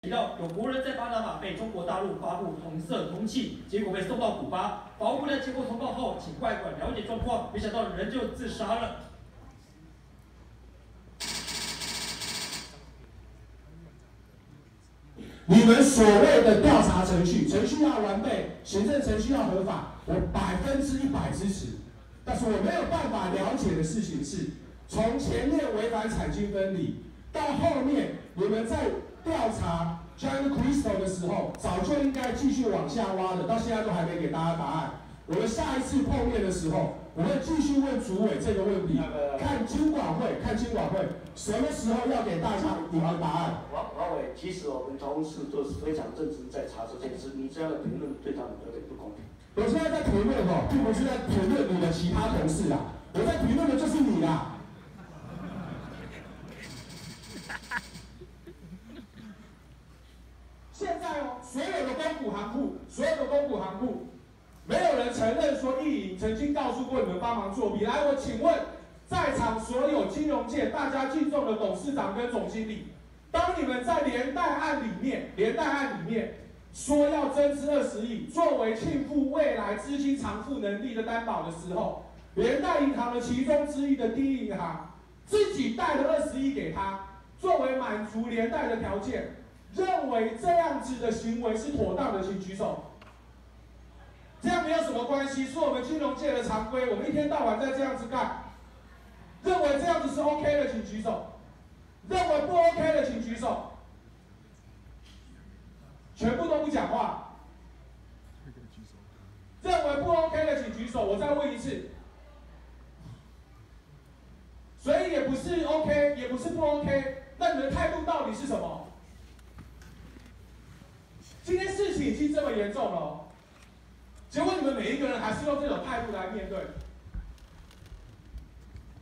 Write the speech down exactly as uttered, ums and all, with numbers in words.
提到有国人在巴拿马被中国大陆发布红色通缉，结果被送到古巴。法务部在接获通报后，请外馆了解状况，没想到人就自杀了。 你们所谓的调查程序，程序要完备，行政程序要合法，我百分之一百支持。但是我没有办法了解的事情是，从前面违反产经分离，到后面你们在调查 John Crystal 的时候，早就应该继续往下挖的，到现在都还没给大家答案。我们下一次碰面的时候，我会继续问主委这个问题，看经管会，看经管会什么时候要给大家一个答案。 王王伟，其实我们同事都是非常认真在查这件事，你这样的评论对他们有点不公平。 我现在在评论哦，并不是在评论你的其他同事啦，我在评论的就是你啦。现在哦，所有的公股行库，所有的公股行库，没有人承认说意莹曾经告诉过你们帮忙作弊。来，我请问在场所有金融界大家敬重的董事长跟总经理，当你们在连带案里面，连带案里面说要增资二十亿，作为庆富未来资金偿付能力的担保的时候，连带银行的其中之一的第一银行自己贷了二十亿给他，作为满足连带的条件。认为这样子的行为是妥当的，请举手。这样没有什么关系，是我们金融界的常规，我们一天到晚在这样子干。认为这样子是 OK 的，请举手。认为不 OK 的，请举手。全部都不讲话。认为不 OK 的，请举手。我再问一次。所以也不是 OK， 也不是不 OK， 那你们的态度到底是什么？今天事情已经这么严重了，结果你们每一个人还是用这种态度来面对。